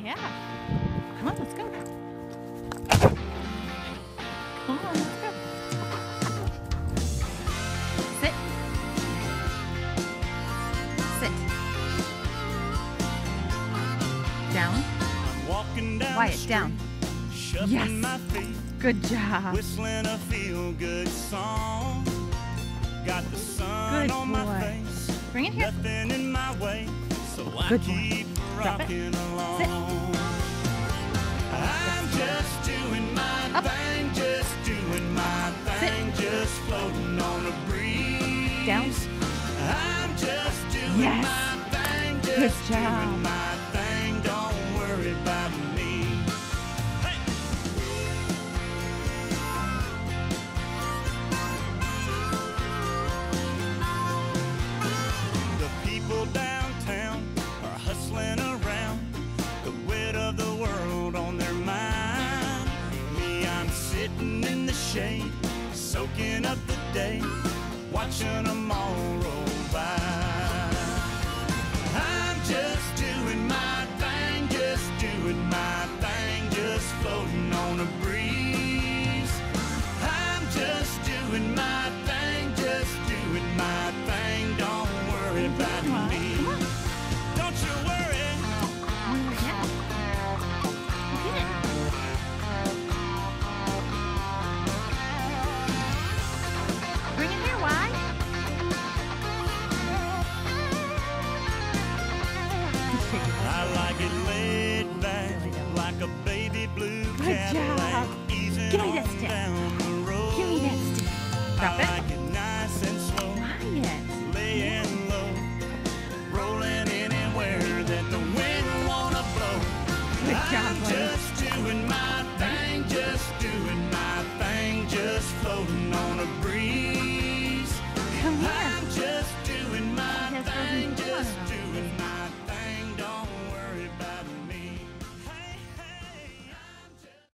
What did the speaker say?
Yeah. Come on, let's go. Come on, let's go. Sit. Sit. Down. Wyatt, down. Yes. Good job. Whistling a feel-good song. Got the sun Good on boy. my face. Bring it here. Nothing in my way, so I Good boy. keep rocking along. Sit. I'm just doing my Up. thing, just doing my thing, just floating on a breeze. Down. I'm just doing Yes. my thing, just Good job. doing my thing. Don't worry about me. Hey. The people downtown are hustling around, the weight of the world on their mind. Me, I'm sitting in the shade, soaking up the day, watching them all roll by. I'm just doing my thing, just doing my thing, just floating on a breeze. I'm just doing my thing, just doing my thing. Don't worry about me. Don't you worry. Yeah. Get it. Bring it here, Wyatt. I like it laid back, like a baby blue Good Cadillac, job. easing Give me that on stick. down the road. Give me that stick. Drop I it. like it nice and slow, Wyatt. laying low, rolling anywhere that the wind wanna blow. Good job, I'm buddy. just doing my